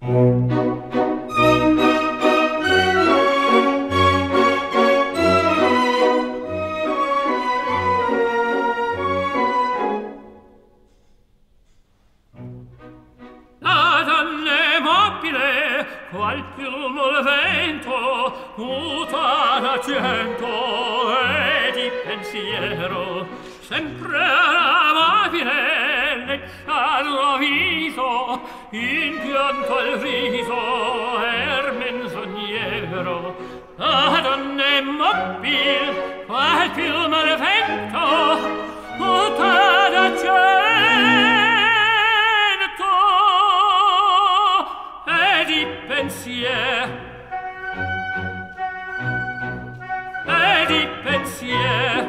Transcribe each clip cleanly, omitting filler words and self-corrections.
Qual piumo il vento muta d'argento e di pensiero sempre amabile lecciarlo viso in pianto al viso menzognero la donna è mobil qual piumo il vento muta d'argento e di pensier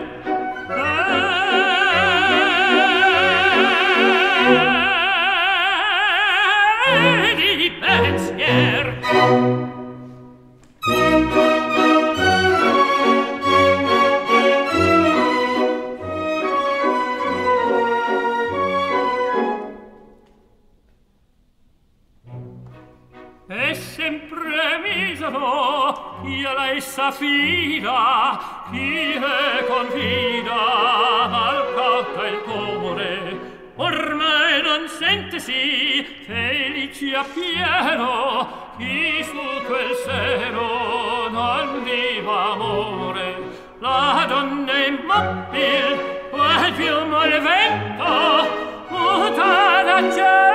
è sempre misero chi a lei s'affida chi le confida al cauto il cuore ormai non sentesi felici a pieno chi su quel seno non viva amore la donna immobile quel fiume il vento muta da cielo